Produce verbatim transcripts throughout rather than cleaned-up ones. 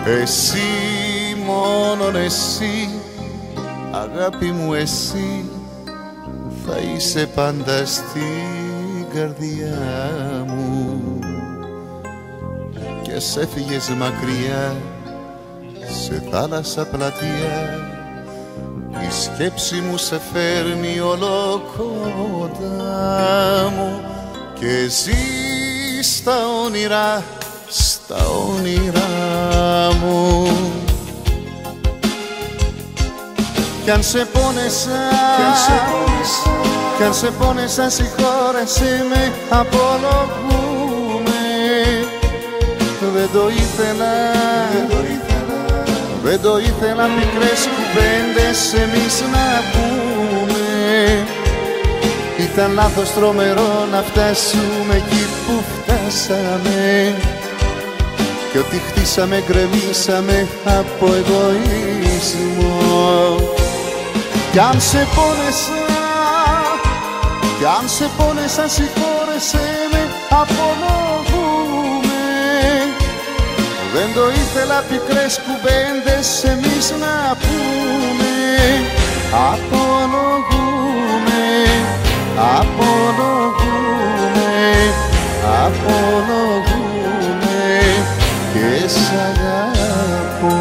Εσύ, μόνον εσύ, αγάπη μου εσύ, θα είσαι πάντα στην καρδιά μου. Και σ' έφυγες μακριά, σε θάλασσα πλατεία, η σκέψη μου σε φέρνει όλο κοντά μου και ζει στα όνειρα, στα όνειρά μου. Κι αν σε πόνεσα, κι αν σε πόνεσα, συγχώρεσέ με, απολογούμε. Δεν το ήθελα, δεν το ήθελα, μικρές κουβέντες εμείς να πούμε. Ήταν λάθος τρομερό να φτάσουμε εκεί που φτάσαμε, κι ό,τι χτίσαμε γκρεμίσαμε από εγωισμό. Κι αν σε πόνεσα, κι αν σε πόνεσα, συγχώρεσέ με, απολογούμε. Δεν το ήθελα, πικρές κουβέντες εμείς να πούμε. Απολογούμε, απολογούμε, απολογούμε και σ' αγαπώ.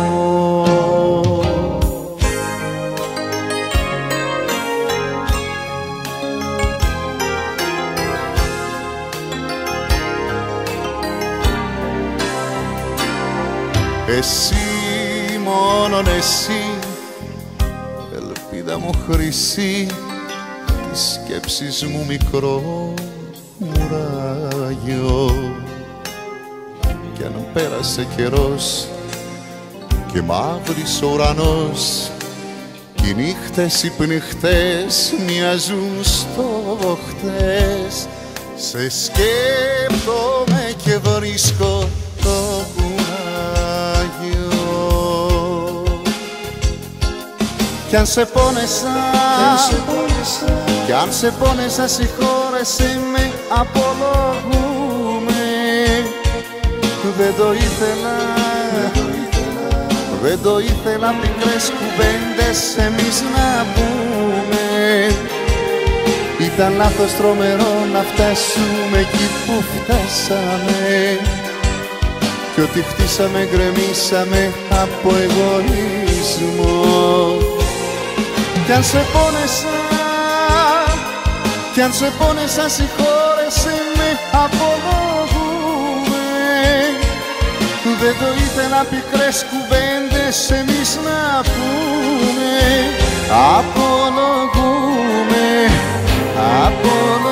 Εσύ, μόνον εσύ, ελπίδα μου χρυσή, της σκέψης μου μικρό μουράγιο. Κι αν πέρασε καιρός και μαύρης ο ουρανός, κι οι νύχτες οι πνιχτές μοιάζουν στο χτες, σε σκέπτομαι και βρίσκω το κι αν σε πόνεσα, κι αν σε πόνεσα, συγχώρεσέ με, απολογούμε. Δεν το ήθελα, δεν το ήθελα, μικρές κουβέντες εμείς να πούμε. Ήταν λάθος τρομερό να φτάσουμε εκεί που φτάσαμε, κι ό,τι χτίσαμε γκρεμίσαμε από εγωισμό. Κι αν σε πόνεσα, κι αν σε πόνεσα, συγχώρεσέ με, απολογούμε. Δεν το ήθελα, πικρές κουβέντες εμείς να πούμε. Απολογούμε, απολογούμε.